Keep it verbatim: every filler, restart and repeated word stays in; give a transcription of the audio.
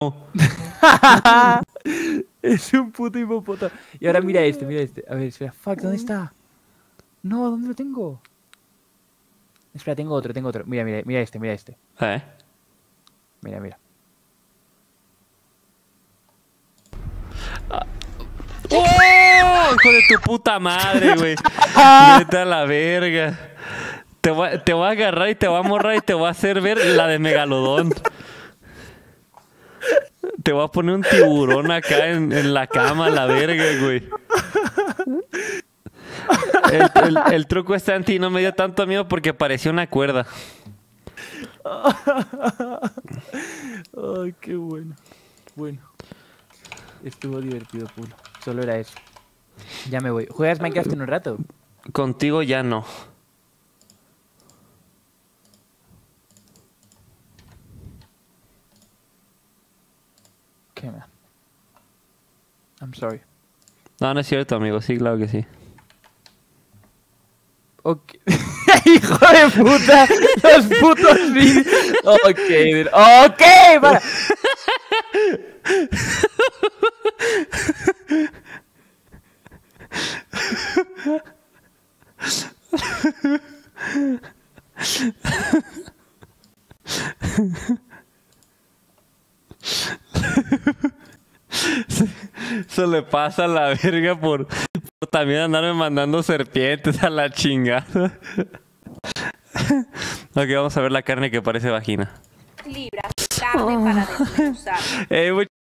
Es un puto hipopótamo. Y ahora mira este, mira este. A ver, espera. Fuck, ¿dónde está? No, ¿dónde lo tengo? Espera, tengo otro, tengo otro. Mira, mira, mira este, mira este. ¿Eh? Mira, mira. ¡Oh! Hijo de tu puta madre, güey. Vete a la verga. Te voy, te voy a agarrar y te voy a morrar y te voy a hacer ver la de Megalodón. Te voy a poner un tiburón acá en, en la cama, la verga, güey. El, el, el truco está en ti, no me dio tanto miedo porque parecía una cuerda. Ay, qué bueno. Bueno. Estuvo divertido, pulo. Solo era eso. Ya me voy. ¿Juegas Minecraft en un rato? Contigo ya no. ¿Qué man? I'm sorry. No, no es cierto, amigo. Sí, claro que sí. Ok. ¡Hijo de puta! ¡Los putos vídeos! Ok, dude. Ok, para. Eso le pasa a la verga por, por también andarme mandando serpientes a la chingada. Ok, vamos a ver la carne que parece vagina. Libras, carne para desmenuzar. Eh,